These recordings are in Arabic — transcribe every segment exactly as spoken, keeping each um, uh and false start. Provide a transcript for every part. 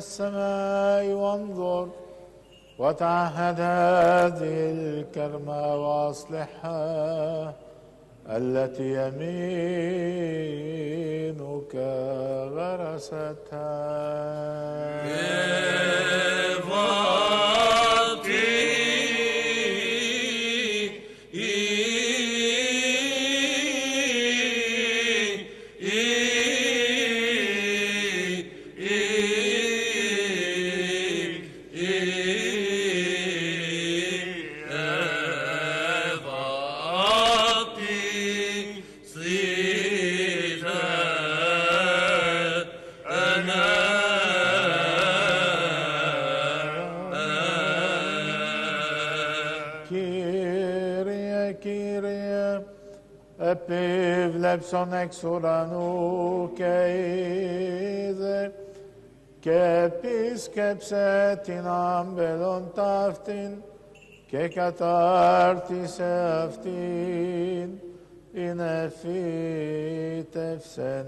السماء وانظر وتعهد هذه الكرمة وأصلحها التي يمينك غرستها. Lepson exoranu keide ke piskepsetin ambelon taftin ke katartis eftin inefit efsen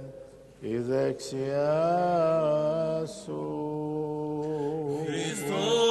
idexiasu Christos.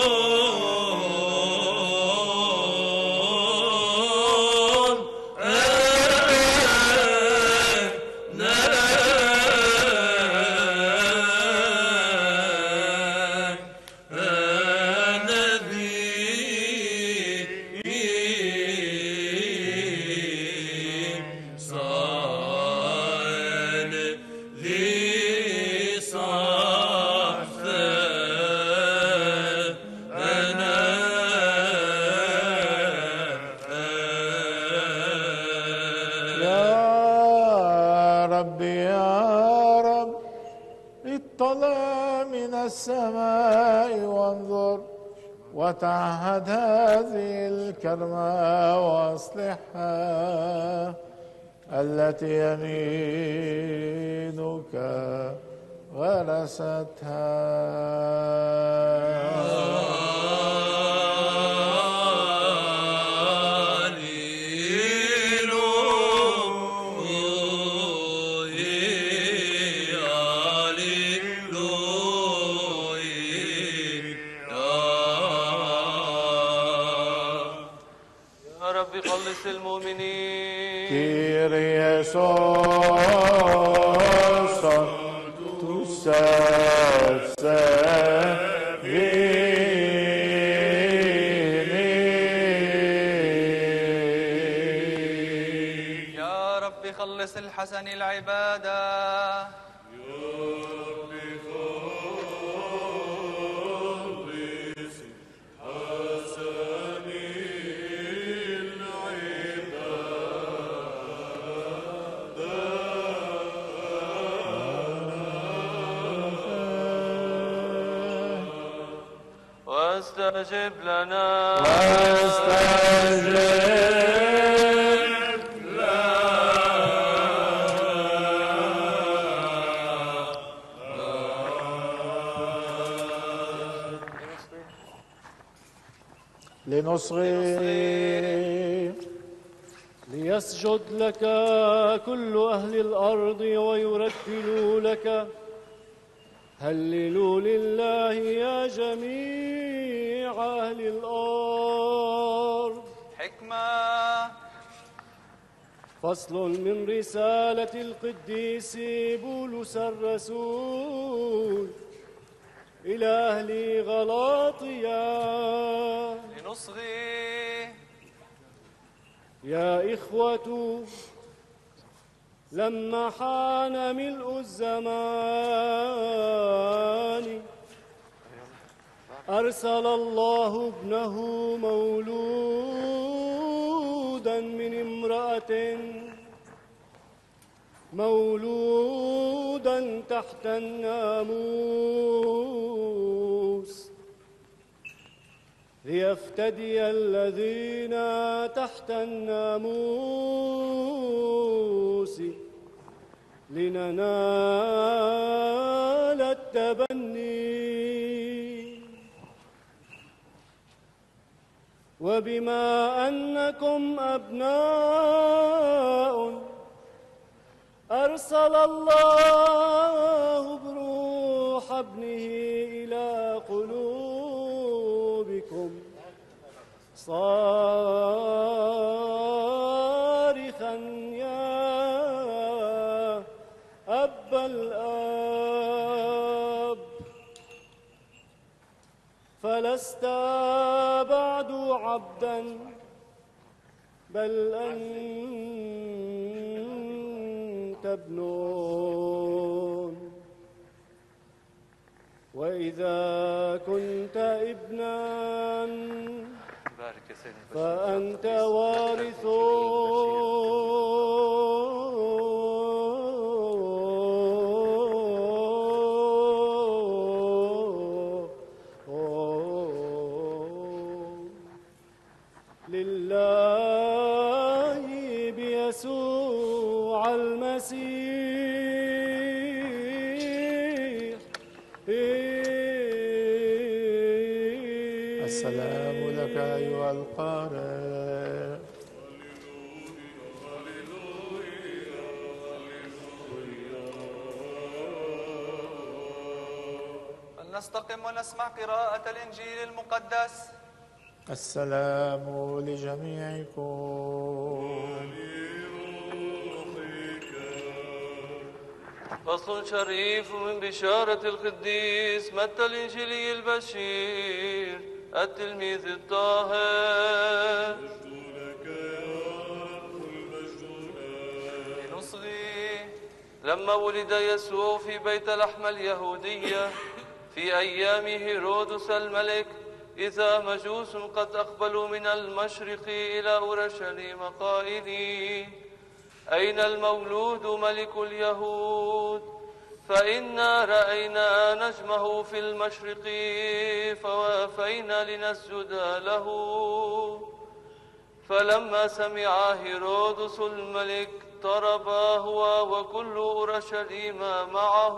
السماء وانظر وتعهد هذه الكرمة وأصلحها التي يمينك غرستها. المؤمنين Kyrie soson tu serse vini يا رب خلص الحسن العبادة واستجب لنا واستجب لنا لنصغي ليسجد لك كل أهل الأرض ويرتلوا لك هللوا لله يا جميع أهل الأرض. حكمة. فصل من رسالة القديس بولس الرسول إلى أهل غلاطيا. لنصغي. يا إخوة، لما حان ملء الزمان أرسل الله ابنه مولودا من امرأة مولودا تحت الناموس ليفتدي الذين تحت الناموس لننال التبني. وبما أنكم أبناء أرسل الله بروح ابنه إلى قلوبكم صارخا يا أبا الآب، فلست بعد عبدا بل أنت ابن، وإذا كنت ابنا بارك يا سيدي البشير. فأنت وارث لله بيسوع المسيح. السلام لك أيها القارئ. فلنستقم ونسمع قراءة الإنجيل المقدس. السلام لجميعكم. فصل شريف من بشارة القديس متى الإنجيلي البشير التلميذ الطاهر. لنصغي. لما ولد يسوع في بيت لحم اليهودية في أيام هيرودس الملك، إذا مجوس قد أقبلوا من المشرق إلى أورشليم قائلين: أين المولود ملك اليهود؟ فإنا رأينا نجمه في المشرق فوافينا لنسجد له. فلما سمع هيرودس الملك اضطرب هو وكل أورشليم معه،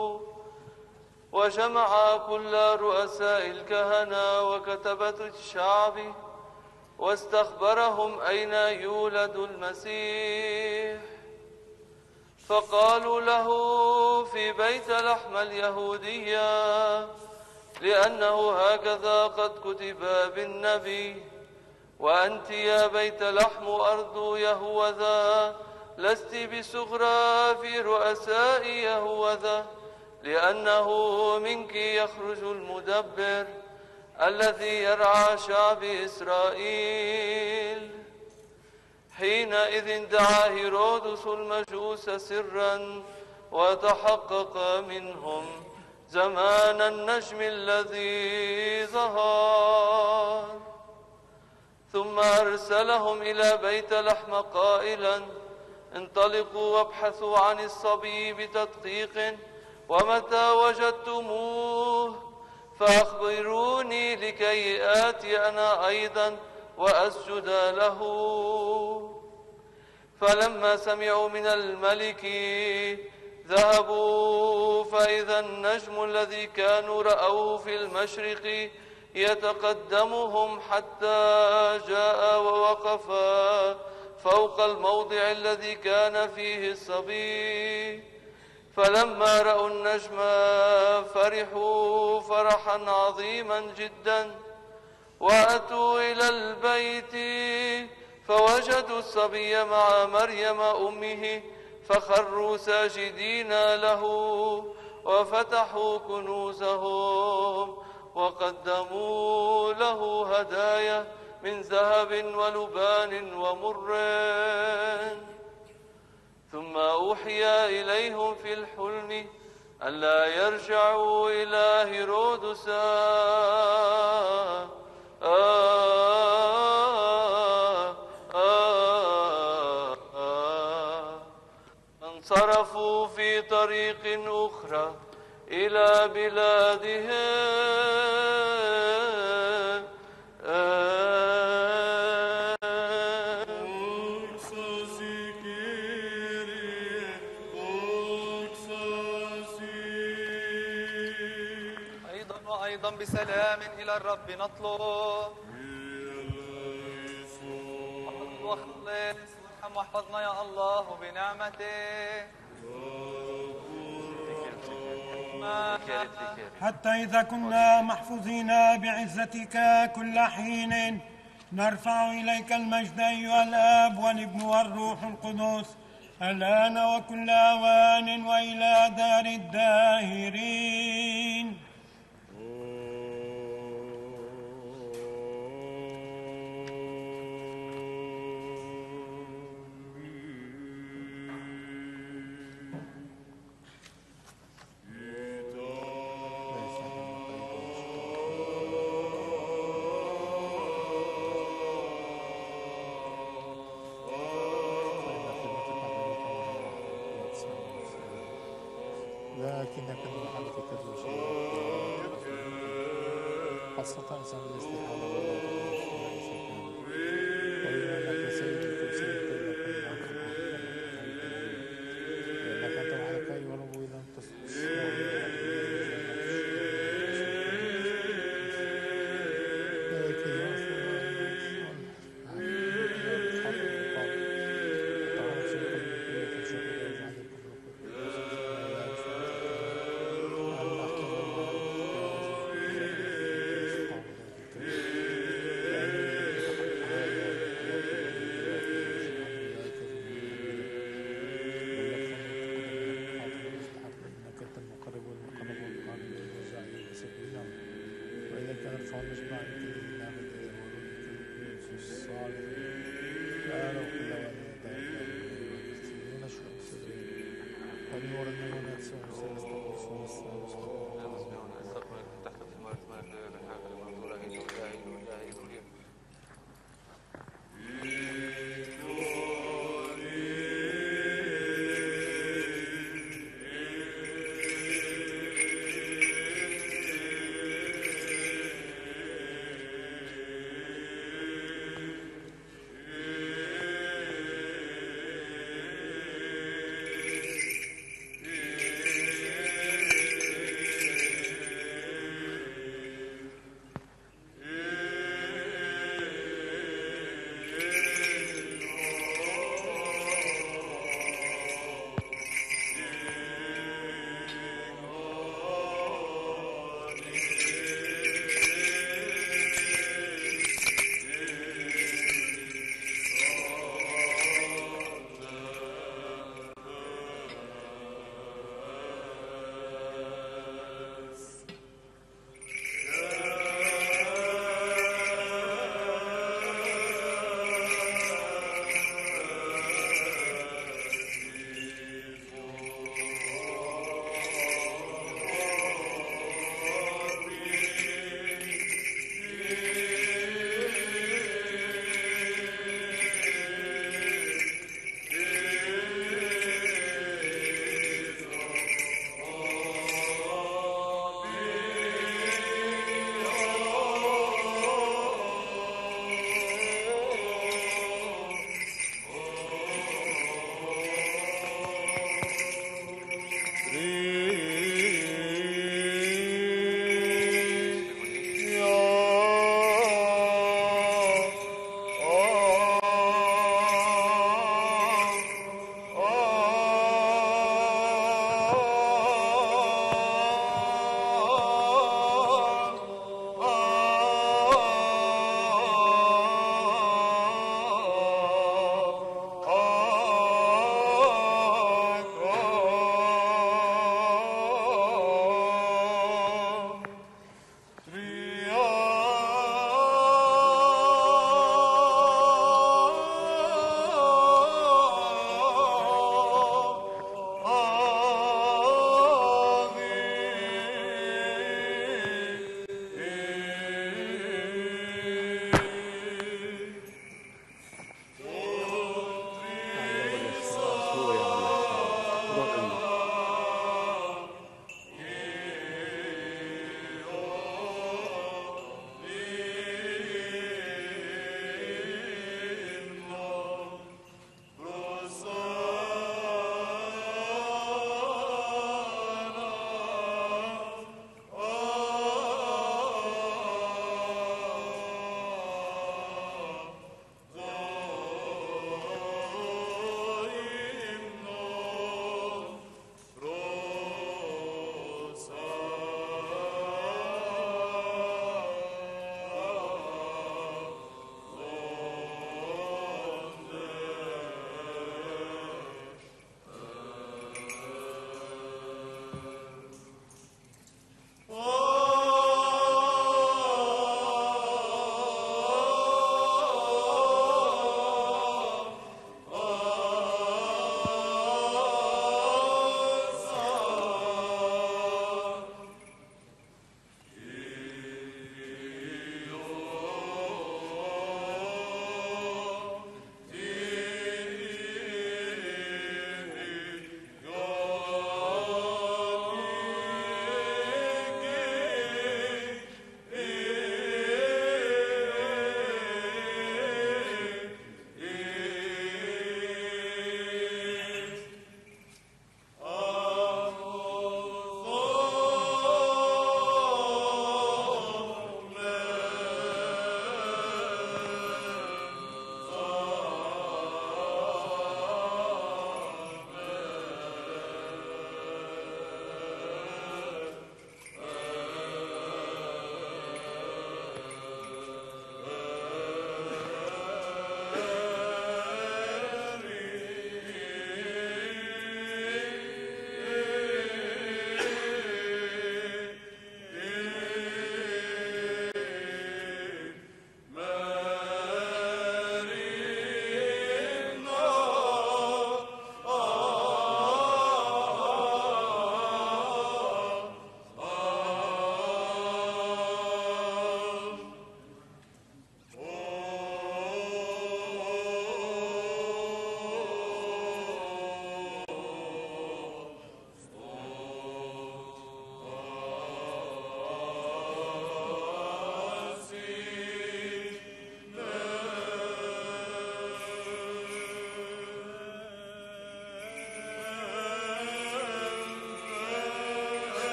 وجمع كل رؤساء الكهنة وكتبة الشعب واستخبرهم أين يولد المسيح. فقالوا له: في بيت لحم اليهودية، لأنه هكذا قد كتب بالنبي: وأنت يا بيت لحم أرض يهوذا لست بصغرى في رؤساء يهوذا، لأنه منك يخرج المدبر الذي يرعى شعب إسرائيل. حينئذ دعا هيرودس المجوس سرا وتحقق منهم زمان النجم الذي ظهر، ثم أرسلهم إلى بيت لحم قائلا: انطلقوا وابحثوا عن الصبي بتدقيق، ومتى وجدتموه فأخبروني لكي آتي أنا أيضا وأسجد له. فلما سمعوا من الملك ذهبوا، فإذا النجم الذي كانوا رأوه في المشرق يتقدمهم حتى جاء ووقف فوق الموضع الذي كان فيه الصبي. فلما رأوا النجم فرحوا فرحا عظيما جدا، وأتوا إلى البيت فوجدوا الصبي مع مريم أمه، فخروا ساجدين له وفتحوا كنوزهم وقدموا له هدايا من ذهب ولبان ومر. ثم أوحي إليهم في الحلم ألا يرجعوا إلى هيرودس. آه آه آه آه انصرفوا في طريق أخرى إلى بلادهم. بسلام إلى الرب نطلب. واخلص وارحم واحفظنا يا الله بنعمته. حتى إذا كنا محفوظين بعزتك كل حين نرفع إليك المجد أيها الآب والابن والروح القدس الآن وكل أوان وإلى دار الداهرين. لكنك بمحبتك تدعو شيئا خاصة إنسان الاستحالة ولا تقول وبما أنك سيد الكرسي لك الملك لأنك أنت وحدك أيها الرب إذا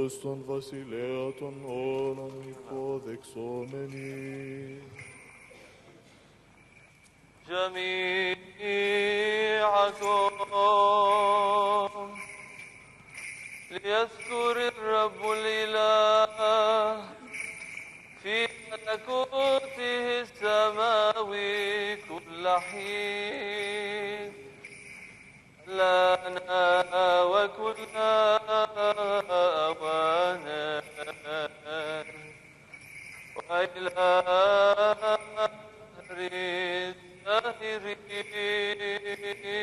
Χριστόν βασιλέα των όρων υποδεξόμενοι. جميعكم ليذكر الرب الإله في ملكوته السماوي كل حين لنا وكل أوان وإلى دهر الداهرين.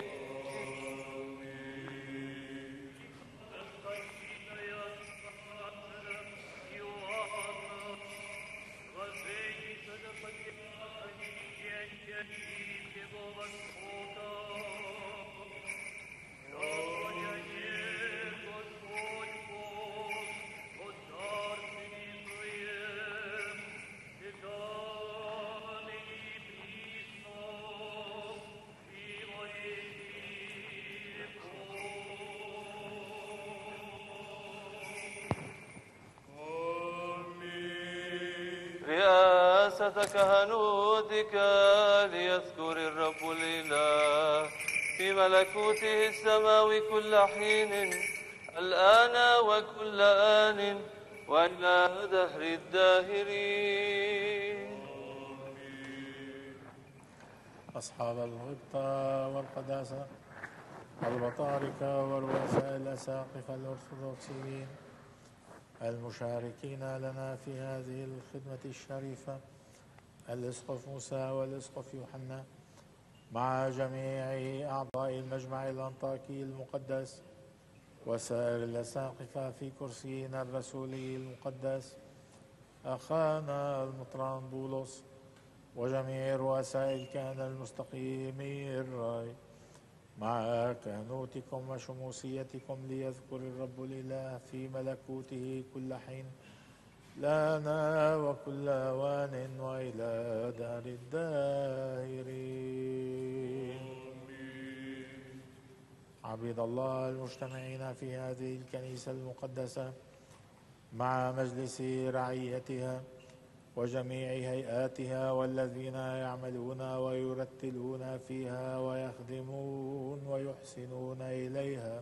رئاسة كهنوتك ليذكر الرب الإله في ملكوته السماوي كل حين الآن وكل آن وإلى دهر الداهرين. أصحاب الغبطة والقداسة البطاركة ورؤساء الأساقفة الأرثوذكسيين المشاركين لنا في هذه الخدمة الشريفة، الإسقف موسى والإسقف يوحنا مع جميع أعضاء المجمع الأنطاكي المقدس وسائر الأساقفة في كرسينا الرسولي المقدس، أخانا المطران بولس وجميع رؤساء الكهنة المستقيمي الرأي مع كهنوتكم وشموسيتكم ليذكر الرب الإله في ملكوته كل حين لنا وكل أوان وإلى دار الدائرين. عبيد الله المجتمعين في هذه الكنيسة المقدسة مع مجلس رعيتها وجميع هيئاتها والذين يعملون ويرتلون فيها ويخدمون ويحسنون إليها،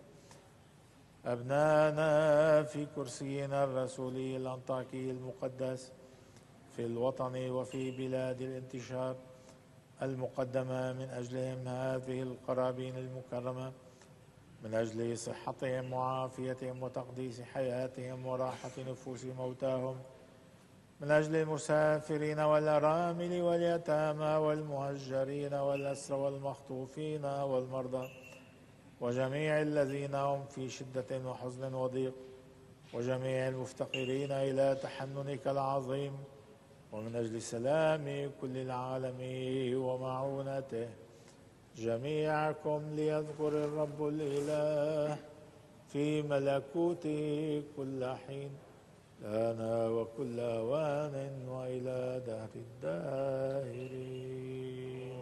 أبنانا في كرسينا الرسولي الأنطاكي المقدس في الوطن وفي بلاد الانتشار المقدمة من أجلهم هذه القرابين المكرمة، من أجل صحتهم وعافيتهم وتقديس حياتهم وراحة نفوس موتاهم، من أجل المسافرين والأرامل واليتامى والمهجرين والأسرى والمخطوفين والمرضى وجميع الذين هم في شدة وحزن وضيق، وجميع المفتقرين إلى تحننك العظيم، ومن أجل سلام كل العالم ومعونته جميعكم ليذكر الرب الإله في ملكوته كل حين لنا وكل أوان وإلى دهر الداهرين.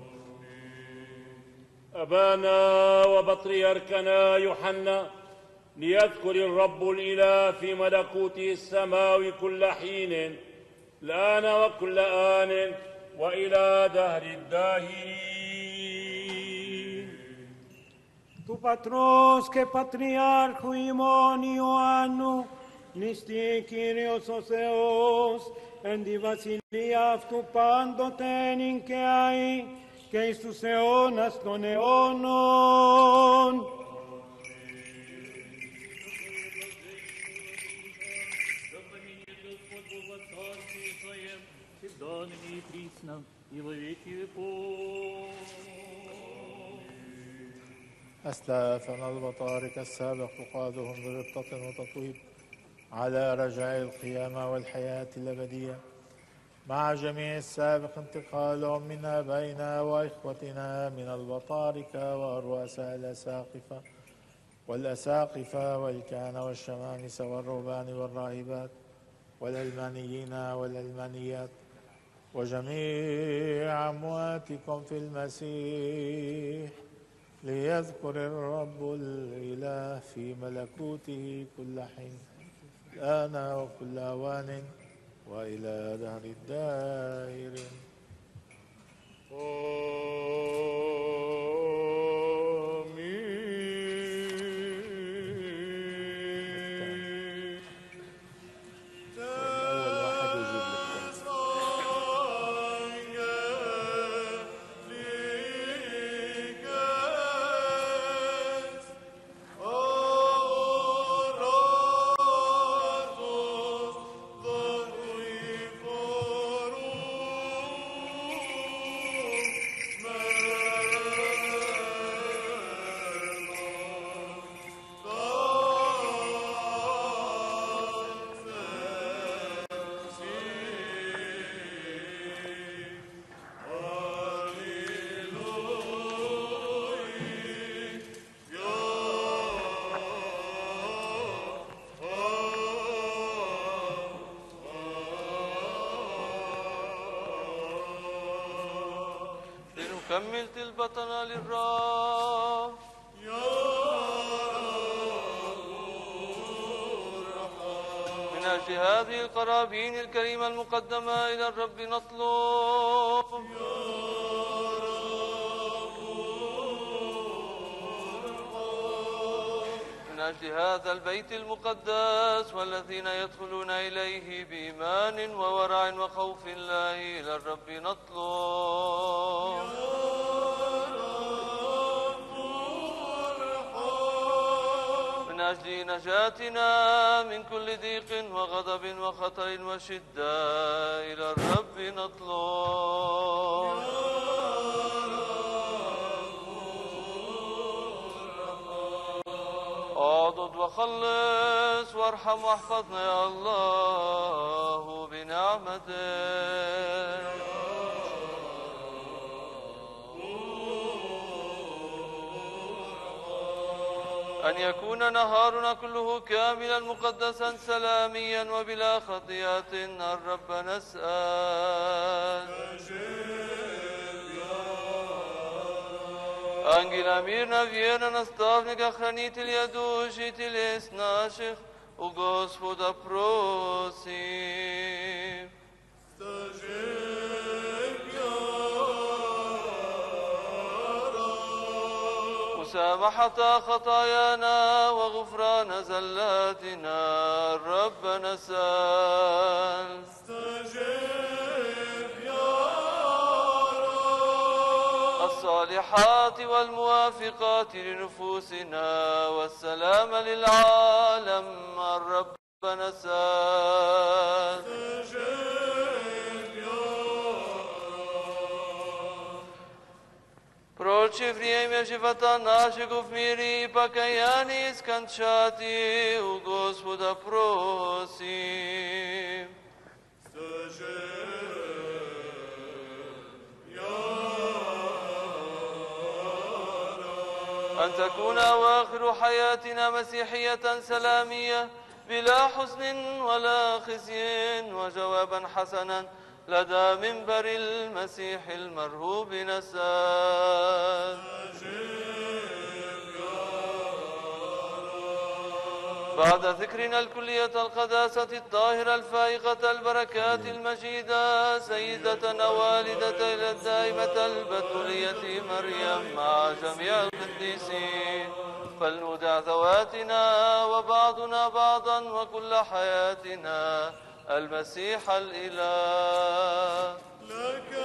أبانا وبطريركنا يوحنا ليذكر الرب الإله في ملكوته السماوي كل حين الآن وكل آن وإلى دهر الداهرين. Του Πατρός και Πατριάρχου ημών Ιωάννου νηστεί Κύριος ο Θεός εν τη βασιλεία αυτού πάντοτε νυν και αεί και εις τους αιώνας των αιώνων. أسلافنا البطاركة السابق تقادهم بغبطة وتطويب على رجاء القيامة والحياة الأبدية، مع جميع السابق انتقالهم من آبائنا وإخوتنا من البطاركة ورؤساء الأساقفة والأساقفة والكهنة والشمامسة والرهبان والراهبات والعلمانيين والعلمانيات وجميع أمواتكم في المسيح ليذكر الرب الإله في ملكوته كل حين الآن وكل أوان وإلى دهر الدائر. كملت البطن للرب من أجل هذه القرابين الكريمة المقدمة إلى الرب نطلب من أجل هذا البيت المقدس والذين يدخلون إليه بإيمان وورع وخوف الله إلى الرب نطلب من أجل نجاتنا من كل ضيق وغضب وخطر وشدة إلى الرب نطلب اعضد وخلص وارحم واحفظنا يا الله بنعمتك. أن يكون نهارنا كله كاملا مقدسا سلاميا وبلا خطيئة الرب نسأل. Angela mirna vjerna nastavnika, hranitelja duši, tjeles naših, u Gospoda prosim. مسامحة خطايانا وغفران زلاتنا الرب نسأل. الصالحات والموافقات لنفوسنا والسلام للعالم الرب نسأل. Прочи время живота нашего в мире и покаяние скончати у Господа просим. أن تكون أواخر حياتنا مسيحية سلامية بلا حزن ولا خزي وجوابا حسنا لدى منبر المسيح المرهوب نسأل. بعد ذكرنا الكلية القداسة الطاهرة الفائقة البركات المجيدة سيدتنا والدة إلى الدائمة البتولية مريم مع جميع القديسين فلنودع ذواتنا وبعضنا بعضا وكل حياتنا المسيح الإله. لك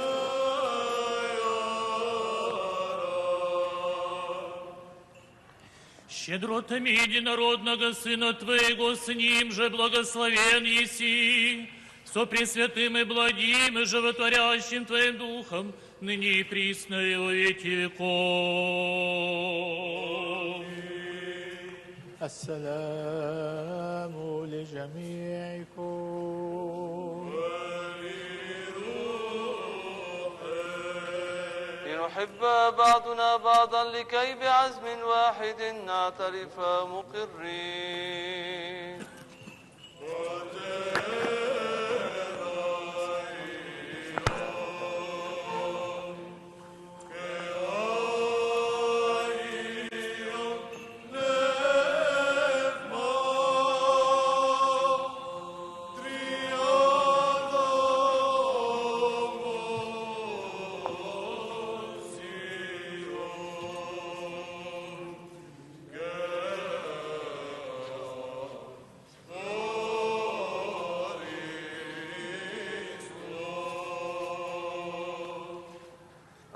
щедротами единородного Сына Твоего, с Ним же благословен еси, со пресвятым и благим и животворящим Твоим Духом, ныне и присно и во веки веков. السلام لجميعكم. لنحب بعضنا بعضا لكي بعزم واحد نعترف مقرين.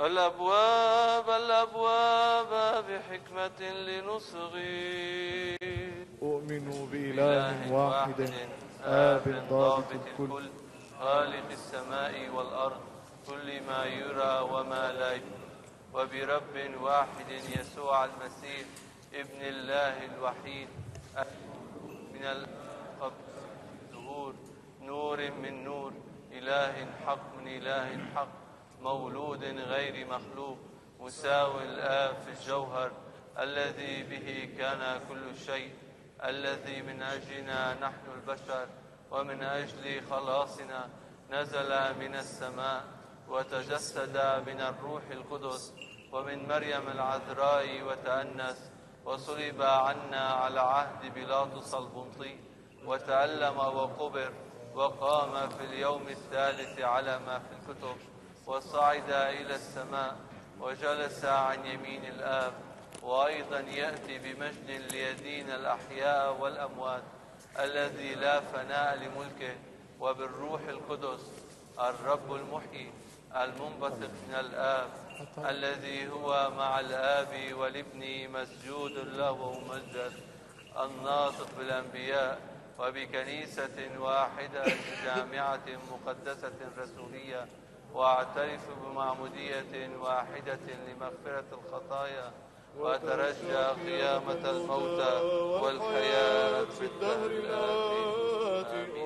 الأبواب الأبواب بحكمة لنصغي. أؤمن بإله واحد آب ضابط الكل خالق السماء والأرض كل ما يرى وما لا يرى، وبرب واحد يسوع المسيح ابن الله الوحيد من القبر الظهور، نور من نور، إله حق من إله حق، مولود غير مخلوق، مساوي الآب في الجوهر، الذي به كان كل شيء، الذي من أجلنا نحن البشر ومن أجل خلاصنا نزل من السماء وتجسد من الروح القدس ومن مريم العذراء وتأنس، وصلب عنا على عهد بيلاطس البنطي، وتألم وقبر، وقام في اليوم الثالث على ما في الكتب، وصعد إلى السماء وجلس عن يمين الآب، وأيضا يأتي بمجد ليدين الأحياء والأموات، الذي لا فناء لملكه، وبالروح القدس الرب المحيي المنبثق من الآب، الذي هو مع الآب والابن مسجود له وممجد، الناطق بالأنبياء، وبكنيسة واحدة جامعة مقدسة رسولية، وأعترف بمعمودية واحدة لمغفرة الخطايا، وأترجى قيامة الموتى والحياة في الدهر الآتي.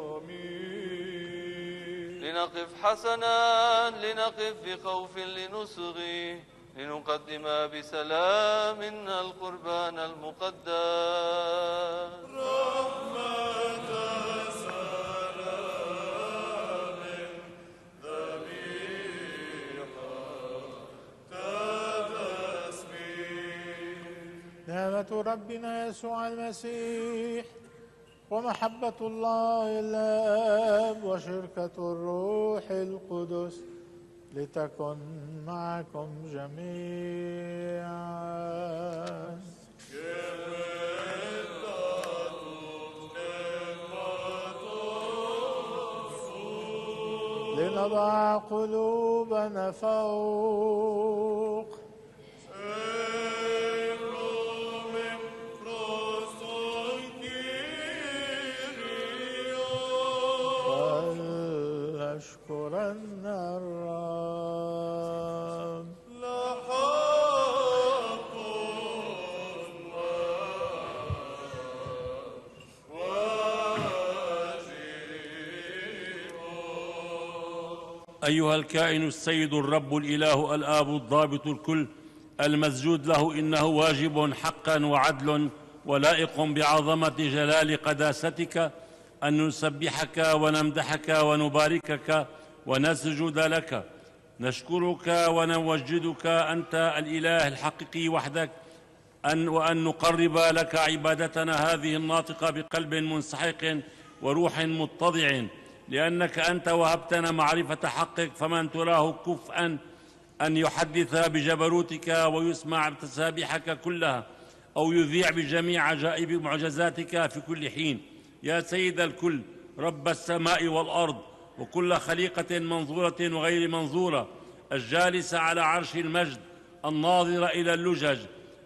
لنقف حسنا، لنقف بخوف لنصغي، لنقدم بسلام القربان المقدس. رحمة سلام ذبيحة تسبيح. نعمة ربنا يسوع المسيح ومحبة الله الآب وشركة الروح القدس لتكن معكم جميعا. لنضع قلوبنا فوق ولنشكرن الرب. لحق أيها الكائن السيد الرب الإله الآب الضابط الكل المسجود له، إنه واجب حقا وعدل ولائق بعظمة جلال قداستك أن نسبحك ونمدحك ونباركك ونسجد لك. نشكرك ونوجدك أنت الإله الحقيقي وحدك، أن وأن نقرب لك عبادتنا هذه الناطقة بقلب منسحق وروح متضع، لأنك أنت وهبتنا معرفة حقك، فمن تراه كفءا أن يحدث بجبروتك ويسمع بتسابيحك كلها، أو يذيع بجميع عجائب معجزاتك في كل حين. يا سيد الكل، رب السماء والأرض وكل خليقة منظورة وغير منظورة، الجالس على عرش المجد، الناظر إلى اللجج،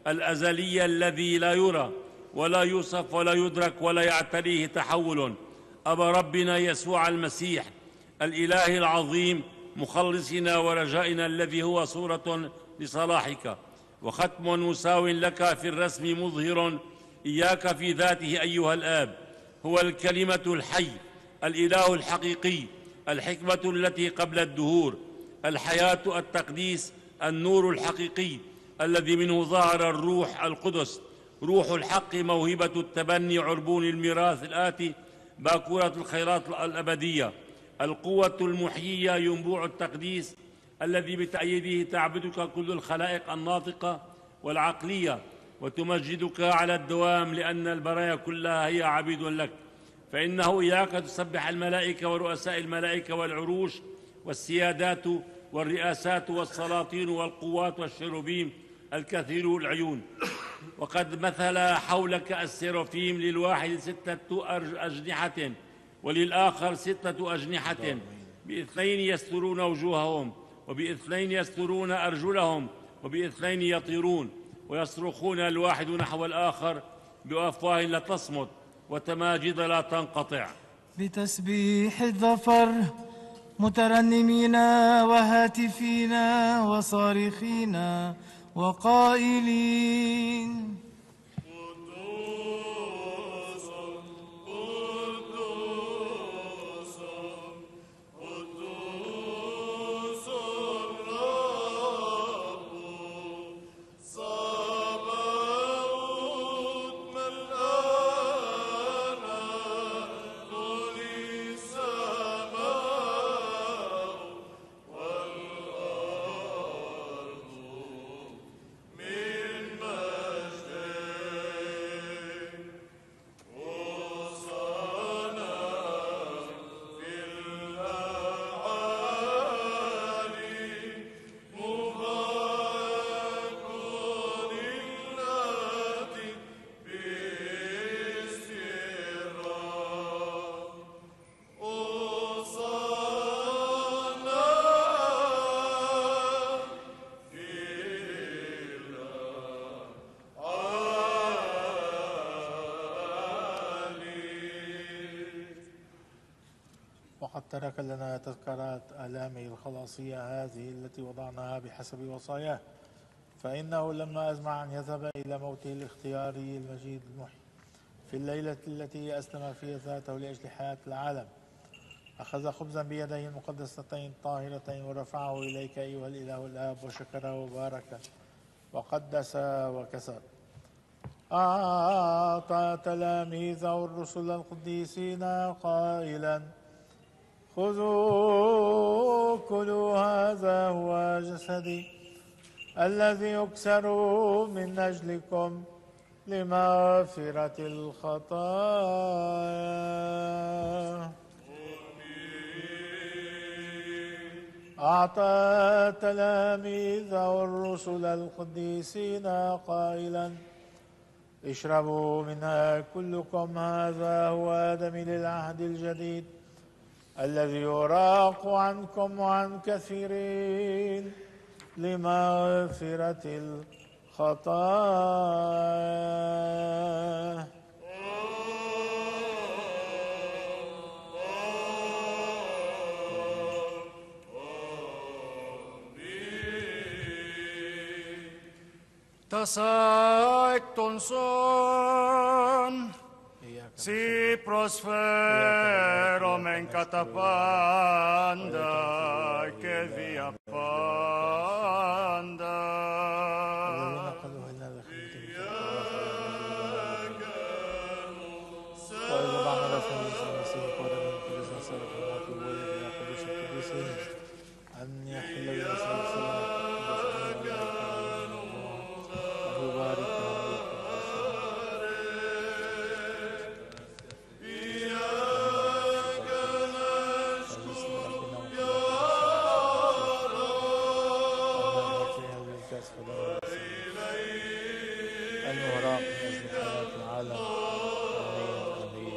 الأزلي الذي لا يرى ولا يوصف ولا يدرك ولا يعتريه تحول، أبا ربنا يسوع المسيح الإله العظيم، مخلصنا ورجائنا، الذي هو صورة لصلاحك وختم مساو لك في الرسم، مظهر إياك في ذاته أيها الآب. هو الكلمة الحي، الإله الحقيقي، الحكمة التي قبل الدهور، الحياة، التقديس، النور الحقيقي الذي منه ظهر الروح القدس، روح الحق، موهبة التبني، عربون الميراث الآتي، باكورة الخيرات الأبدية، القوة المحيية، ينبوع التقديس الذي بتأييده تعبدك كل الخلائق الناطقة والعقلية، وتمجدك على الدوام، لأن البرايا كلها هي عبيد لك. فإنه إياك تسبح الملائكة ورؤساء الملائكة والعروش والسيادات والرئاسات والسلاطين والقوات والشروبيم الكثير العيون. وقد مثل حولك السيروفيم، للواحد ستة أجنحة وللآخر ستة أجنحة، باثنين يسترون وجوههم وباثنين يسترون أرجلهم وباثنين يطيرون ويصرخون الواحد نحو الآخر بأفواه لا تصمت وتماجد لا تنقطع بتسبيح الظفر مترنمين وهاتفين وصارخين وقائلين وقد ترك لنا تذكارات آلامه الخلاصية هذه التي وضعناها بحسب وصاياه، فإنه لما أزمع أن يذهب إلى موته الاختياري المجيد المحيي في الليلة التي أسلم فيها ذاته لأجل حياة العالم، أخذ خبزا بيديه المقدستين طاهرتين ورفعه إليك أيها الإله الآب وشكره وبارك وقدس وكسر، أعطى تلاميذه الرسل القديسين قائلا: خذوا كلوا، هذا هو جسدي الذي يكسر من أجلكم لمغفرة الخطايا. أعطى تلاميذه الرسل القديسين قائلا: اشربوا منها كلكم، هذا هو دمي للعهد الجديد الذي يراق عنكم وعن كثيرين لمغفرة الخطايا. Tasaik son si prospero men catapanda che via panda. أن يحل المهراق من أجل حياة العالم. آمين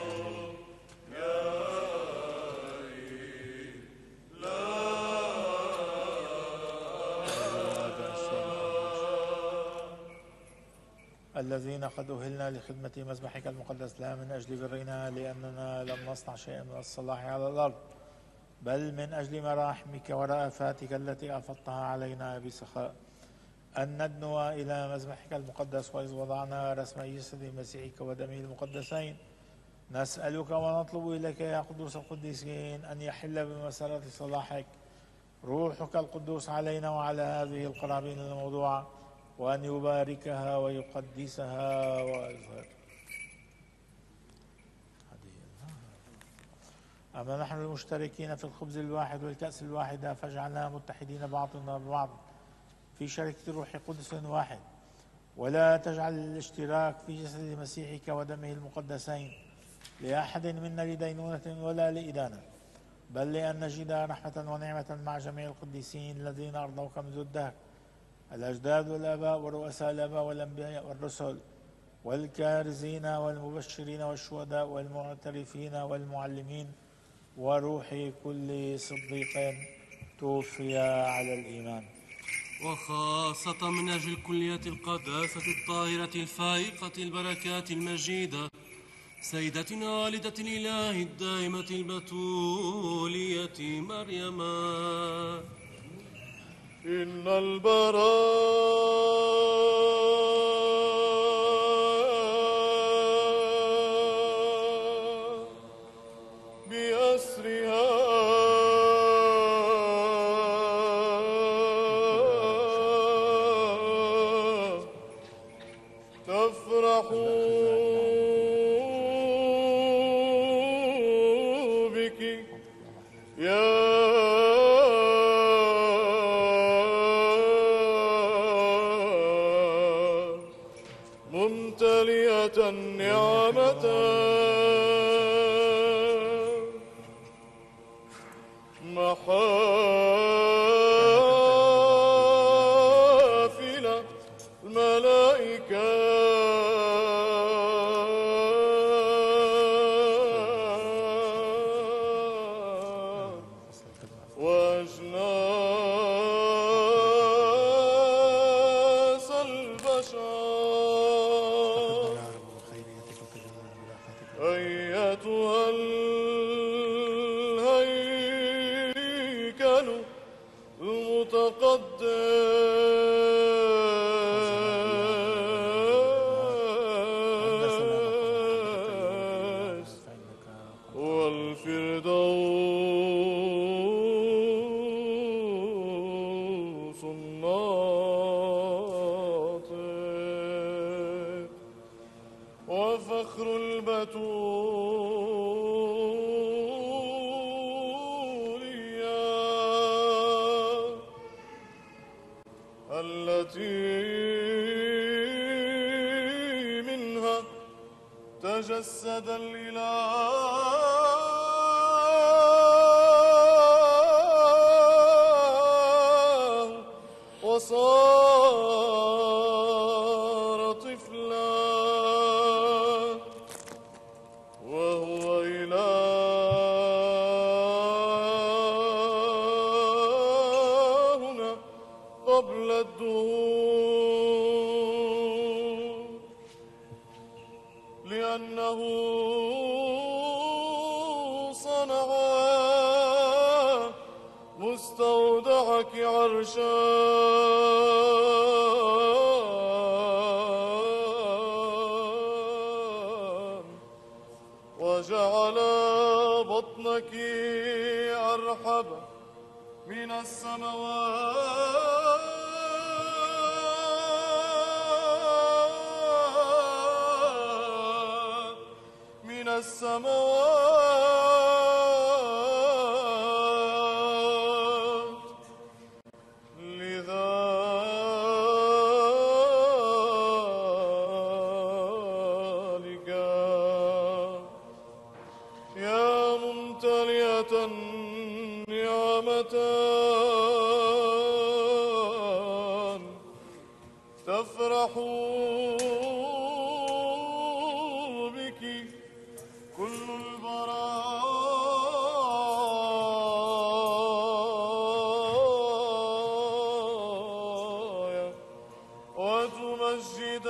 آمين. الذين قد أهلنا لخدمة مذبحك المقدس لا من أجل برنا لأننا لم نصنع شيئا من الصلاح على الأرض، بل من أجل مراحمك ورأفاتك التي أفضتها علينا بسخاء، أن ندنو إلى مذبحك المقدس، وإذ وضعنا رسم جسد مسيحك ودمه المقدسين نسألك ونطلب إليك يا قدوس القديسين أن يحل بمسارة صلاحك روحك القدوس علينا وعلى هذه القرابين الموضوعة، وأن يباركها ويقدسها ويظهر. أما نحن المشتركين في الخبز الواحد والكأس الواحدة فاجعلنا متحدين بعضنا ببعض في شركة روح قدس واحد، ولا تجعل الاشتراك في جسد مسيحك ودمه المقدسين لأحد منا لدينونة ولا لإدانة، بل لأن نجد رحمة ونعمة مع جميع القديسين الذين أرضوك منذ الدهر، الأجداد والآباء ورؤساء الآباء والأنبياء والرسل والكارزين والمبشرين والشهداء والمعترفين والمعلمين وروح كل صديق توفي على الإيمان. وخاصة من أجل كلية القداسة الطاهرة الفائقة البركات المجيدة سيدتنا والدة الإله الدائمة البتولية مريم، إن البراء بأسرها تفرح بك يا ممتلئة نعمة محافل الملائكة وأجناس البشر أيتها الهيكل المتقدس والفردوس الناطق وفخر البتولية التي منها تجسد الإله وصار طفلا وهو إلهنا قبل الدهور لأنه صنع مستودعك عرشا وجعل بطنك أرحب من السماوات من السماوات لذلك يا ممتلئة نعمة تفرح بك كل البرايا وتمجد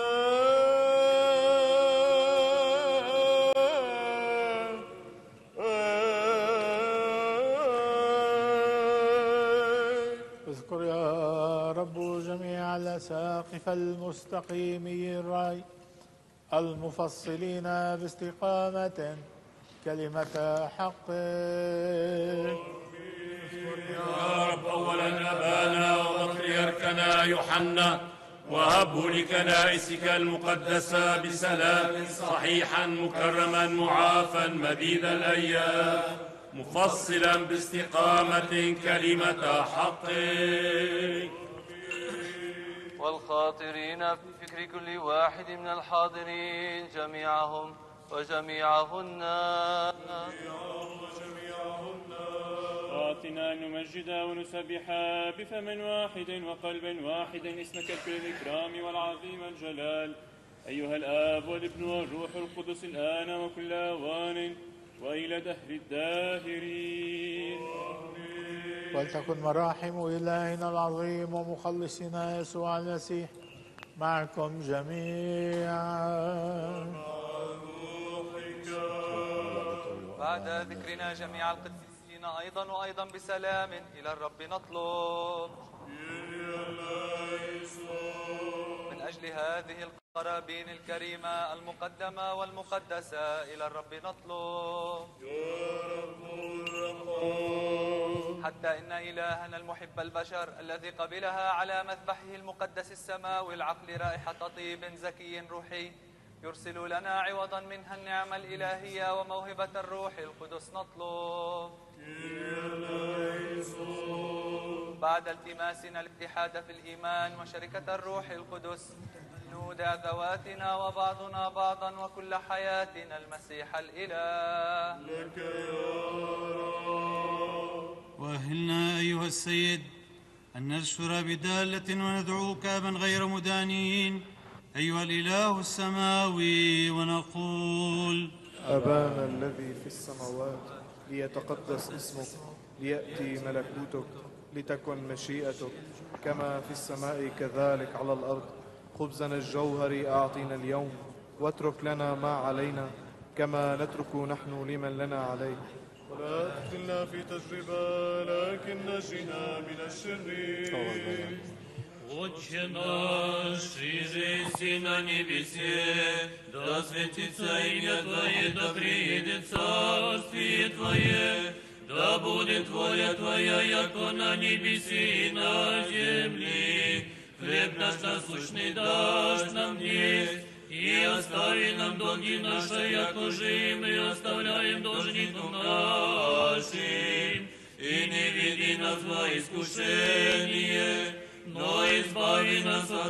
اذكر يا رب جميع الأساقفة المستقيمي الرأي المفصلين باستقامة كلمة حق. يا رب أولا أبانا وبطريركنا يوحنا وهبه لكنائسك المقدسة بسلام صحيحا مكرما معافا مديد الأيام مفصلا باستقامة كلمة حق. والخاطرين في فكر كل واحد من الحاضرين جميعهم وجميعهن آتنا أن نمجد ونسبح بفم واحد وقلب واحد اسمك الكل الإكرام والعظيم الجلال أيها الآب والابن والروح القدس الآن وكل آوان وإلى دهر الداهرين. ولتكن مراحم إلهنا العظيم ومخلصنا يسوع المسيح معكم جميعا. بعد ذكرنا جميع القديسين أيضا وأيضا بسلام إلى الرب نطلب من أجل هذه القرابين الكريمة المقدمة والمقدسة إلى الرب نطلب حتى إن إلهنا المحب البشر الذي قبلها على مذبحه المقدس السماوي العقل رائحة طيب زكي روحي يرسل لنا عوضا منها النعمة الإلهية وموهبة الروح القدس نطلب بعد التماسنا الاتحاد في الإيمان وشركة الروح القدس نودع ذواتنا وبعضنا بعضا وكل حياتنا المسيح الإله لك يا رب. وأهلنا أيها السيد أن نشكر بدالة وندعوك أبا غير مدانين أيها الإله السماوي ونقول أبانا الذي في السماوات ليتقدس اسمك ليأتي ملكوتك لتكن مشيئتك كما في السماء كذلك على الأرض. خبزنا الجوهري أعطينا اليوم واترك لنا ما علينا كما نترك نحن لمن لنا عليه ولا تدخلنا في تجربة لكن نجنا من الشرير. Отче наш, иже на небесе, да светится имя Твое, да приедет царствие Твое, да будет воля Твоя, яко на небеси и на земли. Хлеб наш насущный дашь нам днесь, и остави нам долги наши, яко же и мы оставляем должникам нашим. И не веди нас во искушение, но избави нас от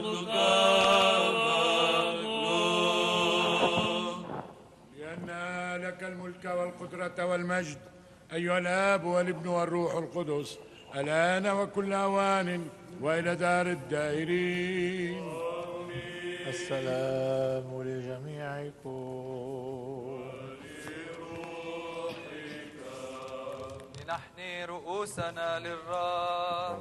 лукавого. لأن لك الملك والقدرة والمجد أيها الآب والابن والروح القدس الآن وكل أوان وإلى دار الدائرين. السلام لجميعكم. لنحني رؤوسنا للرب.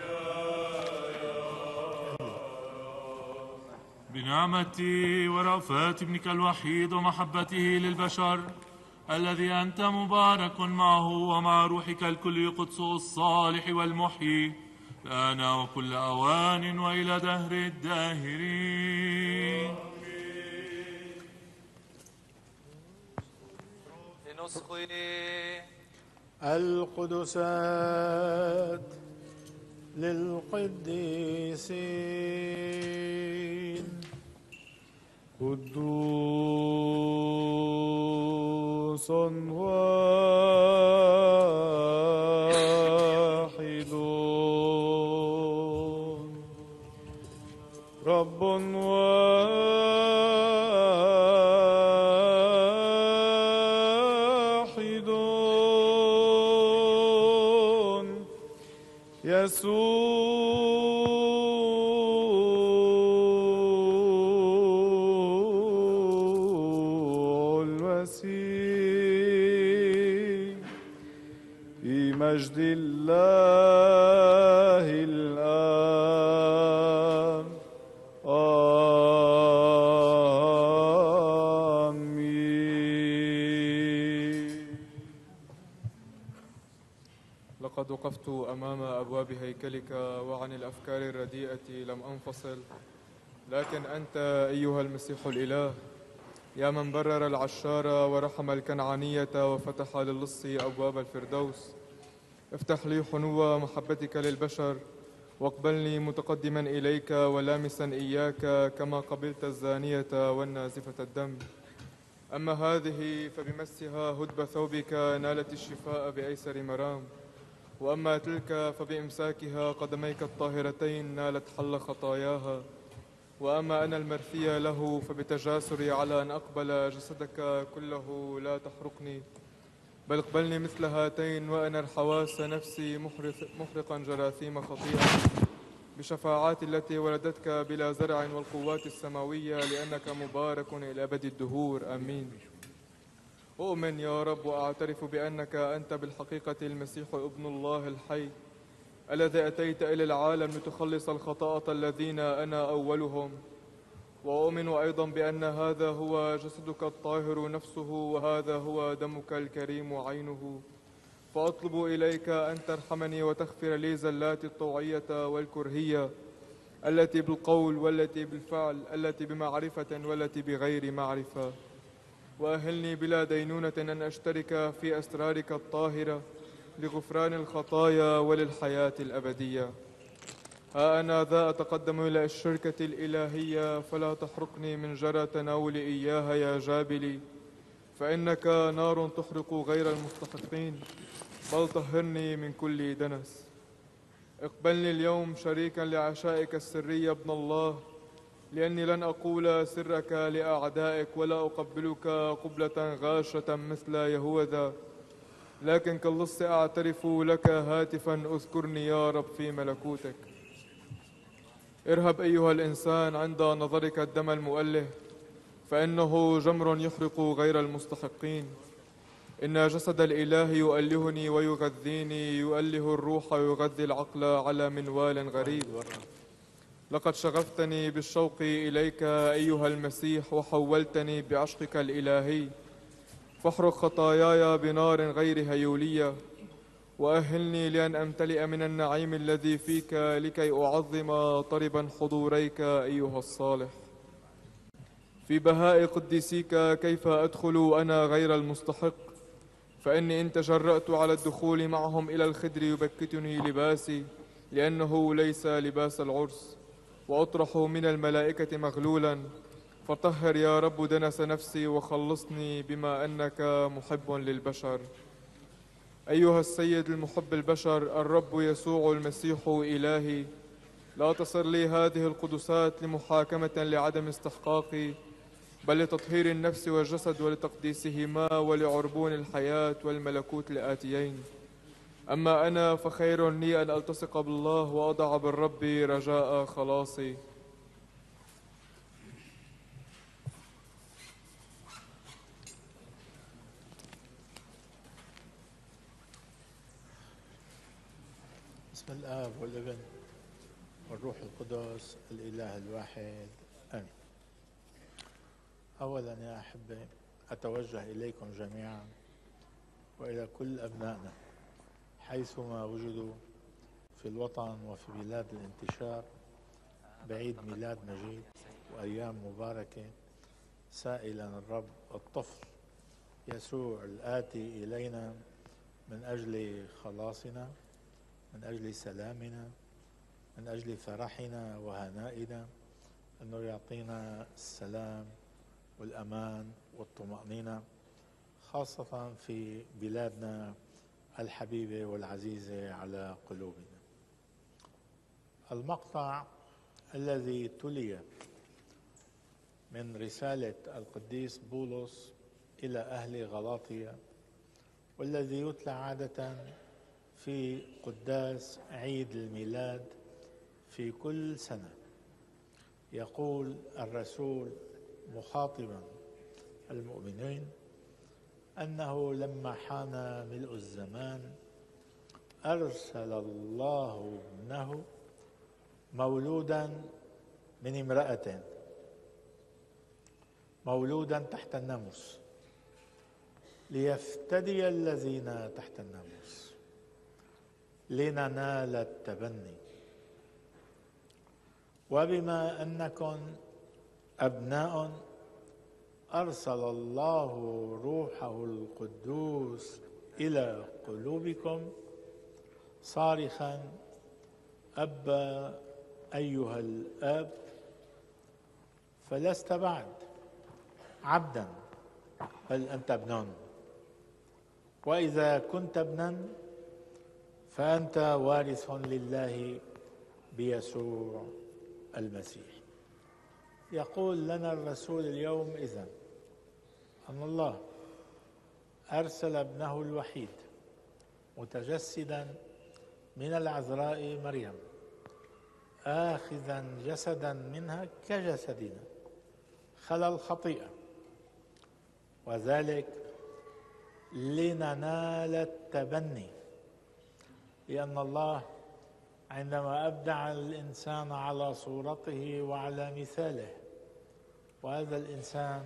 بنعمة ورأفة ابنك الوحيد ومحبته للبشر الذي أنت مبارك معه ومع روحك الكل قدس الصالح والمحيي الآن وكل أوان وإلى دهر الداهرين. لنسخي القدسات للقديسين. قدوس واحد رب واحد يسوع المسيح في مجد الله الآب. آمين. لقد وقفت أمام أبواب هيكلك وعن الأفكار الرديئة لم أنفصل، لكن أنت أيها المسيح الإله يا من برر العشار ورحم الكنعانية وفتح للص أبواب الفردوس، افتح لي حنو محبتك للبشر واقبلني متقدما إليك ولامسا إياك كما قبلت الزانية والنازفة الدم. أما هذه فبمسها هدب ثوبك نالت الشفاء بأيسر مرام، وأما تلك فبإمساكها قدميك الطاهرتين نالت حل خطاياها. وأما أنا المرثية له فبتجاسري على أن أقبل جسدك كله لا تحرقني، بل اقبلني مثل هاتين وأنا الحواس نفسي محرقا جراثيم خطيئة بشفاعات التي ولدتك بلا زرع والقوات السماوية، لأنك مبارك إلى أبد الدهور. آمين. أؤمن يا رب وأعترف بأنك أنت بالحقيقة المسيح ابن الله الحي الذي أتيت إلى العالم لتخلص الخطاة الذين أنا أولهم. وأؤمن أيضا بأن هذا هو جسدك الطاهر نفسه، وهذا هو دمك الكريم عينه. فأطلب إليك أن ترحمني وتغفر لي زلاتي الطوعية والكرهية، التي بالقول والتي بالفعل، التي بمعرفة والتي بغير معرفة. وأهلني بلا دينونة أن أشترك في أسرارك الطاهرة لغفران الخطايا وللحياة الأبدية. ها أنا ذا أتقدم إلى الشركة الإلهية، فلا تحرقني من جرى تناول إياها يا جابلي، فإنك نار تحرق غير المستحقين، بل طهرني من كل دنس. اقبلني اليوم شريكا لعشائك السرية ابن الله، لأني لن أقول سرك لأعدائك ولا أقبلك قبلة غاشة مثل يهوذا، لكن كاللص أعترف لك هاتفا اذكرني يا رب في ملكوتك. ارهب أيها الإنسان عند نظرك الدم المؤله، فإنه جمر يحرق غير المستحقين. إن جسد الإله يؤلهني ويغذيني، يؤله الروح ويغذي العقل على منوال غريب. لقد شغفتني بالشوق إليك أيها المسيح، وحولتني بعشقك الإلهي. فاحرق خطاياي بنار غير هيولية، وأهلني لأن أمتلئ من النعيم الذي فيك، لكي أعظم طربا حضوريك أيها الصالح. في بهاء قديسيك كيف أدخل أنا غير المستحق؟ فإني إن تجرأت على الدخول معهم إلى الخدر يبكتني لباسي، لأنه ليس لباس العرس. وأطرح من الملائكة مغلولا، فطهر يا رب دنس نفسي وخلصني بما أنك محب للبشر. أيها السيد المحب البشر، الرب يسوع المسيح إلهي، لا تصر لي هذه القدسات لمحاكمة لعدم استحقاقي، بل لتطهير النفس والجسد ولتقديسهما ولعربون الحياة والملكوت الآتيين. أما أنا فخير لي أن ألتصق بالله وأضع بالرب رجاء خلاصي. بسم الآب والابن والروح القدس الإله الواحد آمين. أولا يا أحبة أتوجه إليكم جميعا وإلى كل أبنائنا حيثما وجدوا في الوطن وفي بلاد الانتشار بعيد ميلاد مجيد وأيام مباركة، سائلا الرب الطفل يسوع الآتي إلينا من أجل خلاصنا، من أجل سلامنا، من أجل فرحنا وهنائنا، أنه يعطينا السلام والأمان والطمأنينة، خاصة في بلادنا الحبيبة والعزيزة على قلوبنا. المقطع الذي تلي من رسالة القديس بولس إلى أهل غلاطيا، والذي يتلى عادة في قداس عيد الميلاد في كل سنة، يقول الرسول مخاطبا المؤمنين أنه لما حان ملء الزمان أرسل الله ابنه مولودا من امرأة، مولودا تحت الناموس، ليفتدي الذين تحت الناموس لننال التبني. وبما أنكم أبناء أرسل الله روحه القدوس إلى قلوبكم صارخا أبا أيها الآب، فلست بعد عبدا بل أنت ابن، وإذا كنت ابنا فأنت وارث لله بيسوع المسيح. يقول لنا الرسول اليوم إذن أن الله أرسل ابنه الوحيد متجسدا من العذراء مريم، آخذا جسدا منها كجسدنا خلا الخطيئة، وذلك لننال التبني، لأن الله عندما أبدع الإنسان على صورته وعلى مثاله، وهذا الإنسان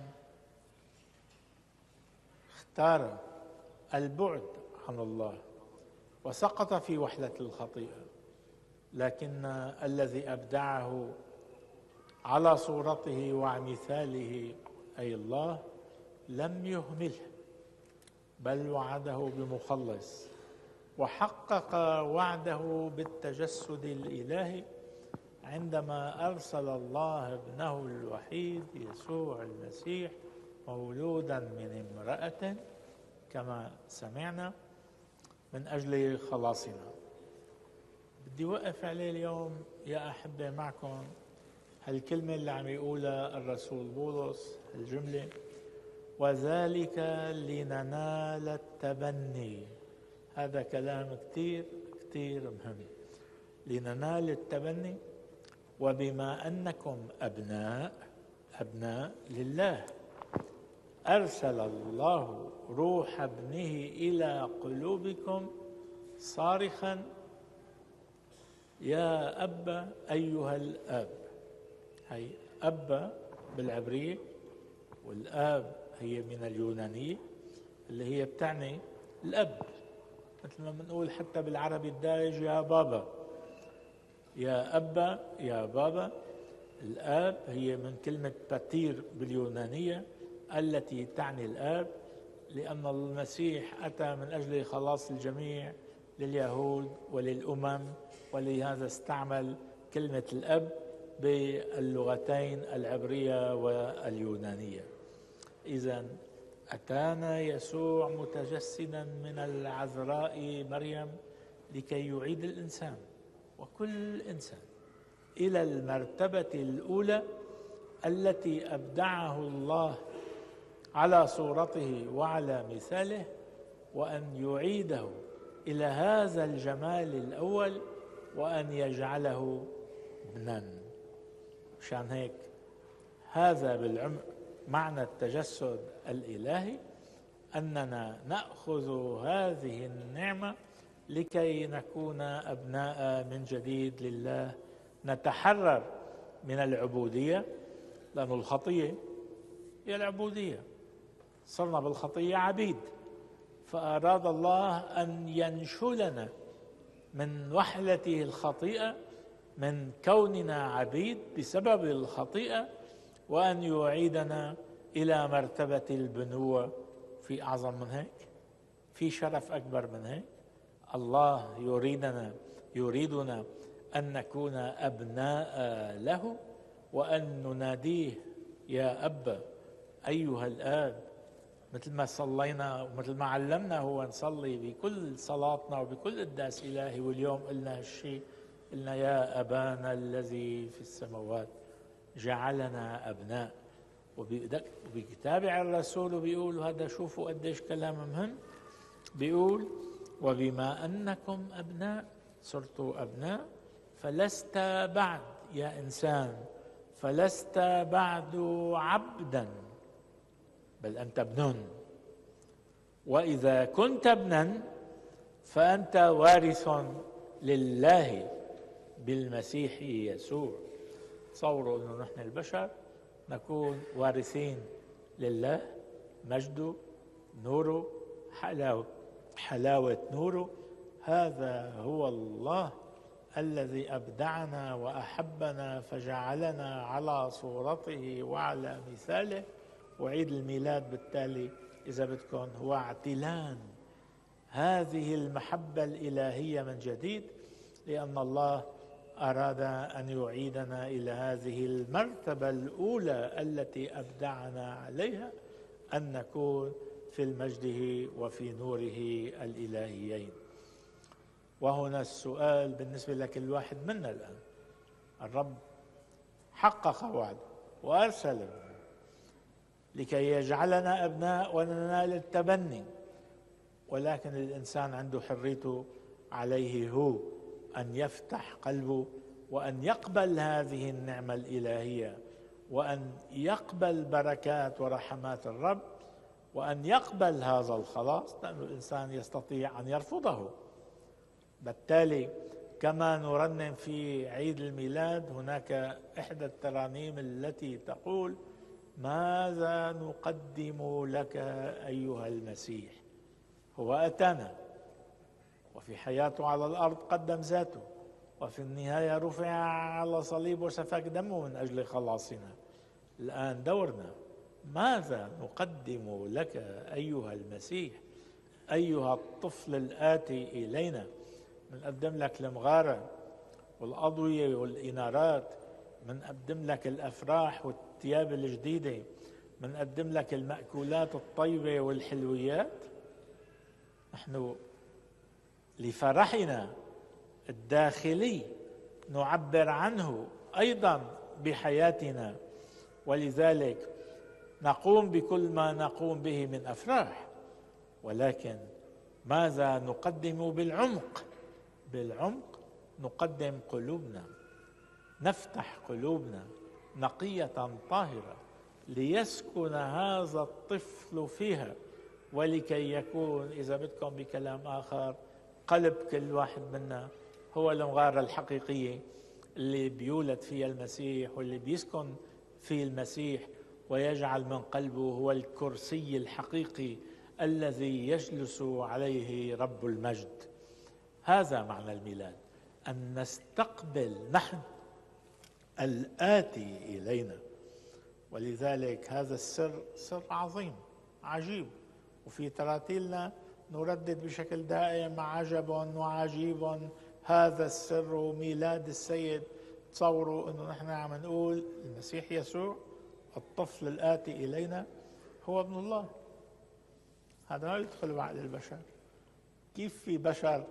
اختار البعد عن الله وسقط في وحلة الخطيئة، لكن الذي أبدعه على صورته ومثاله أي الله لم يهمله، بل وعده بمخلص، وحقق وعده بالتجسد الإلهي عندما أرسل الله ابنه الوحيد يسوع المسيح مولودا من امرأة كما سمعنا من أجل خلاصنا. بدي وقف عليه اليوم يا أحبة معكم هالكلمة اللي عم يقولها الرسول بولس، الجملة وذلك لننال التبني. هذا كلام كتير كتير مهم، لننال التبني وبما أنكم أبناء أبناء لله أرسل الله روح ابنه إلى قلوبكم صارخا يا أبا أيها الآب. هي أبا بالعبرية، والآب هي من اليونانية اللي هي بتعني الأب، مثل ما بنقول حتى بالعربي الدارج يا بابا، يا أبا يا بابا. الآب هي من كلمة باتير باليونانية التي تعني الآب، لأن المسيح أتى من أجل خلاص الجميع لليهود وللأمم، ولهذا استعمل كلمة الأب باللغتين العبرية واليونانية. إذن أتانا يسوع متجسدا من العذراء مريم لكي يعيد الإنسان وكل إنسان إلى المرتبة الأولى التي أبدعه الله على صورته وعلى مثاله، وأن يعيده إلى هذا الجمال الأول وأن يجعله ابنا. مشان هيك هذا بالعمق معنى التجسد الإلهي، أننا نأخذ هذه النعمة لكي نكون أبناء من جديد لله، نتحرر من العبودية، لأن الخطية هي العبودية، صرنا بالخطية عبيد، فأراد الله أن ينشلنا من وحلته الخطيئة، من كوننا عبيد بسبب الخطيئة، وأن يعيدنا إلى مرتبة البنوة. في أعظم من هيك؟ في شرف أكبر من هيك؟ الله يريدنا يريدنا أن نكون أبناء له، وأن نناديه يا أبا أيها الآب، مثل ما صلينا ومثل ما علمنا هو نصلي بكل صلاتنا وبكل قداس إلهي. واليوم قلنا هالشيء، قلنا يا أبانا الذي في السماوات جعلنا أبناء. وبكتابع الرسول بيقول، هذا شوفوا قديش كلام مهم، بيقول وبما أنكم أبناء صرتوا أبناء فلست بعد يا إنسان، فلست بعد عبدا، بل أنت ابن، وإذا كنت ابنا فأنت وارث لله بالمسيح يسوع. تصوروا أنه نحن البشر نكون وارثين لله، مجده، نوره، حلاوة, حلاوة نوره. هذا هو الله الذي أبدعنا وأحبنا فجعلنا على صورته وعلى مثاله. وعيد الميلاد بالتالي إذا بدكم هو اعتلان هذه المحبة الإلهية من جديد، لأن الله أراد أن يعيدنا إلى هذه المرتبة الأولى التي أبدعنا عليها، أن نكون في مجده وفي نوره الإلهيين. وهنا السؤال بالنسبة لكل واحد منا الآن، الرب حقق وعده وأرسل لكي يجعلنا أبناء وننال التبني، ولكن الإنسان عنده حريته، عليه هو أن يفتح قلبه وأن يقبل هذه النعمة الإلهية، وأن يقبل بركات ورحمات الرب، وأن يقبل هذا الخلاص، لأن الإنسان يستطيع أن يرفضه. بالتالي كما نرنم في عيد الميلاد هناك إحدى الترانيم التي تقول: ماذا نقدم لك أيها المسيح. هو أتانا وفي حياته على الأرض قدم ذاته، وفي النهاية رفع على صليب وسفك دمه من أجل خلاصنا. الآن دورنا، ماذا نقدم لك أيها المسيح، أيها الطفل الآتي إلينا؟ منقدم لك المغارة والأضوية والإنارات، منقدم لك الأفراح والثياب الجديدة، منقدم لك المأكولات الطيبة والحلويات. نحن لفرحنا الداخلي نعبر عنه أيضا بحياتنا، ولذلك نقوم بكل ما نقوم به من أفراح. ولكن ماذا نقدم بالعمق؟ بالعمق نقدم قلوبنا، نفتح قلوبنا نقية طاهرة ليسكن هذا الطفل فيها، ولكي يكون، إذا بدكم بكلام آخر، قلب كل واحد منا هو المغارة الحقيقية اللي بيولد فيها المسيح، واللي بيسكن في المسيح ويجعل من قلبه هو الكرسي الحقيقي الذي يجلس عليه رب المجد. هذا معنى الميلاد، أن نستقبل نحن الآتي إلينا. ولذلك هذا السر سر عظيم عجيب، وفي تراتيلنا نردد بشكل دائم: عجب وعجيب هذا السر ميلاد السيد. تصوروا أنه نحن عم نقول المسيح يسوع الطفل الآتي إلينا هو ابن الله. هذا ما يدخل بعقل البشر. كيف في بشر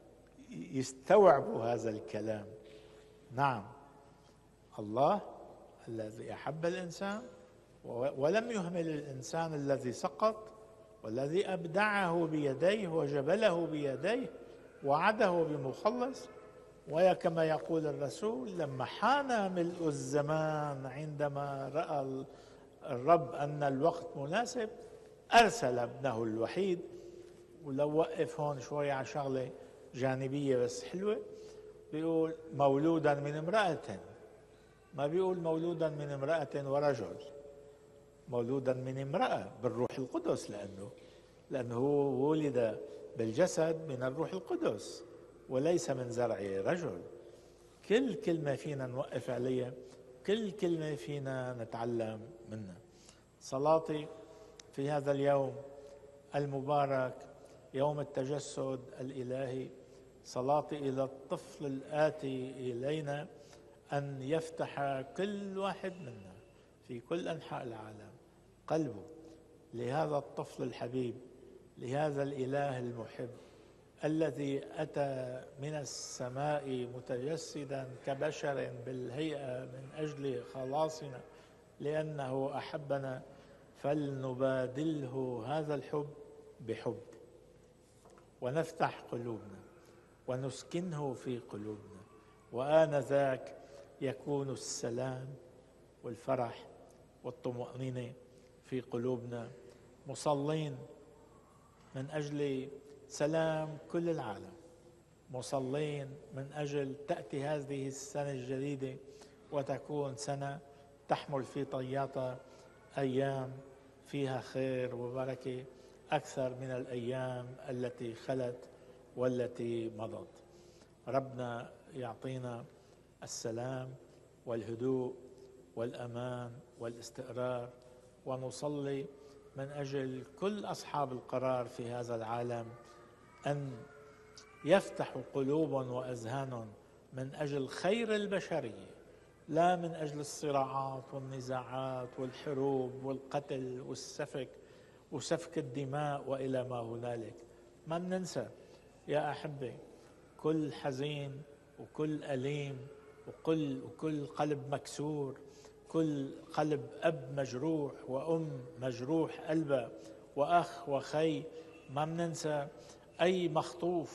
يستوعبوا هذا الكلام؟ نعم، الله الذي أحب الإنسان ولم يهمل الإنسان الذي سقط، والذي أبدعه بيديه وجبله بيديه، وعده بمخلص. وكما يقول الرسول: لما حان ملء الزمان، عندما رأى الرب أن الوقت مناسب، أرسل ابنه الوحيد. ولو وقف هون شوي على شغلة جانبية بس حلوة، بيقول مولودا من امرأة، ما بيقول مولودا من امرأة ورجل، مولودا من امرأة بالروح القدس، لأنه لأنه هو ولد بالجسد من الروح القدس وليس من زرع رجل. كل كلمة فينا نوقف عليها، كل كلمة فينا نتعلم منها. صلاتي في هذا اليوم المبارك، يوم التجسد الإلهي، صلاتي إلى الطفل الآتي إلينا أن يفتح كل واحد منا في كل أنحاء العالم قلبه لهذا الطفل الحبيب، لهذا الإله المحب الذي أتى من السماء متجسدا كبشر بالهيئة من أجل خلاصنا، لأنه أحبنا، فلنبادله هذا الحب بحب، ونفتح قلوبنا ونسكنه في قلوبنا، وآنذاك يكون السلام والفرح والطمأنينة في قلوبنا، مصلين من أجل سلام كل العالم، مصلين من أجل تأتي هذه السنة الجديدة وتكون سنة تحمل في طياتها أيام فيها خير وبركة أكثر من الأيام التي خلت والتي مضت. ربنا يعطينا السلام والهدوء والأمان والاستقرار، ونصلي من أجل كل أصحاب القرار في هذا العالم أن يفتحوا قلوبهم وأذهانهم من أجل خير البشرية، لا من أجل الصراعات والنزاعات والحروب والقتل والسفك وسفك الدماء وإلى ما هنالك. ما ننسى يا أحبة كل حزين وكل أليم وكل, وكل قلب مكسور، كل قلب أب مجروح وأم مجروح قلبه وأخ وخي، ما ننسى أي مخطوف،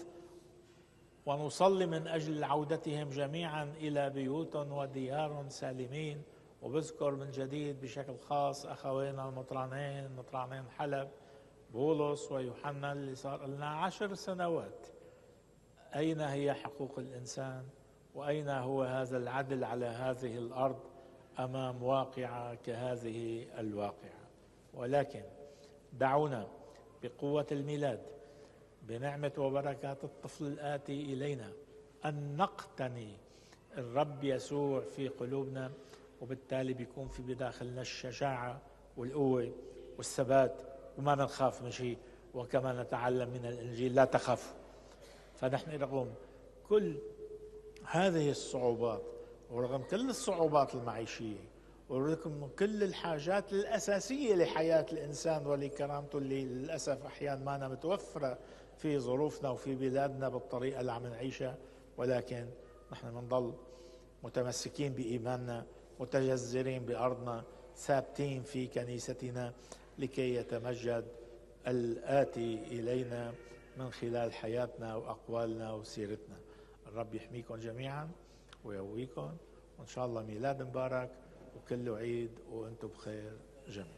ونصلي من أجل عودتهم جميعا إلى بيوتهم وديار سالمين. وبذكر من جديد بشكل خاص أخوينا المطرانين، مطرانين حلب، بولس ويوحنا، اللي صار لنا عشر سنوات أين هي حقوق الإنسان؟ وأين هو هذا العدل على هذه الأرض أمام واقعة كهذه الواقعة؟ ولكن دعونا بقوة الميلاد بنعمة وبركات الطفل الآتي إلينا أن نقتني الرب يسوع في قلوبنا، وبالتالي بيكون في بداخلنا الشجاعة والقوة والثبات، وما بنخاف من شيء. وكما نتعلم من الإنجيل لا تخافوا. فنحن رغم كل هذه الصعوبات ورغم كل الصعوبات المعيشية ورغم كل الحاجات الأساسية لحياة الإنسان ولكرامته اللي للأسف أحيانا ما متوفرة في ظروفنا وفي بلادنا بالطريقة اللي عم نعيشها، ولكن نحن بنضل متمسكين بإيماننا، متجذرين بأرضنا، ثابتين في كنيستنا لكي يتمجد الآتي إلينا من خلال حياتنا وأقوالنا وسيرتنا. الرب يحميكم جميعا ويقويكم، وإن شاء الله ميلاد مبارك وكله عيد وأنتم بخير جميعا.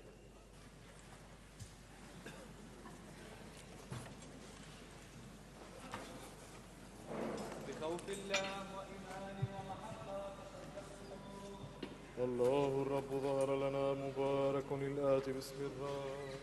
بخوف الله وإيمان ومحبة والله الرب ظهر لنا مبارك الآتي باسم الرب.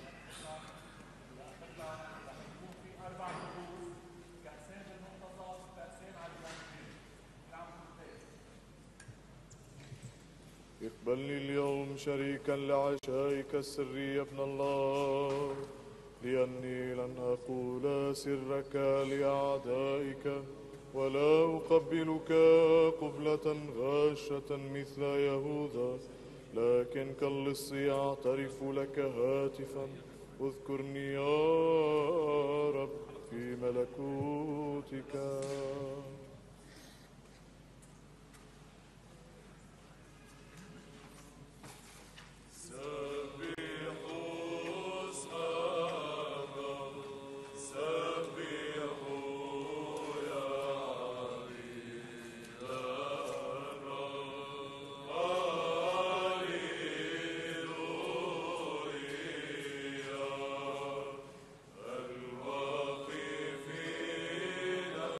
اقبلني اليوم شريكا لعشائك السري يا ابن الله، لأني لن أقول سرك لأعدائك ولا أقبلك قبلة غاشة مثل يهوذا، لكن كاللص أعترف لك هاتفا. اذكرني يا رب في ملكوتك.